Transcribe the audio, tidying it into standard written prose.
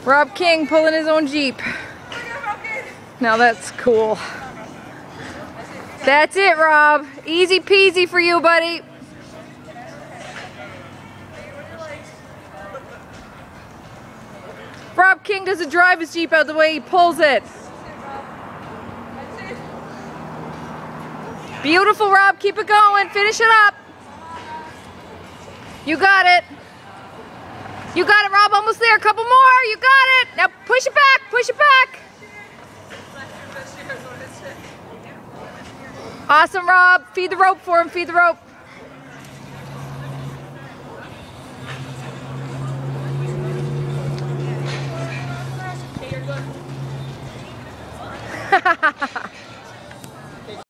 Rob King pulling his own Jeep. Now that's cool. That's it, Rob. Easy peasy for you, buddy. Rob King doesn't drive his Jeep out the way he pulls it. Beautiful, Rob. Keep it going. Finish it up. You got it. You got it, Rob. Almost there. A couple more. You got it. Now push it back. Push it back. Awesome, Rob. Feed the rope for him. Feed the rope. Ha ha ha ha.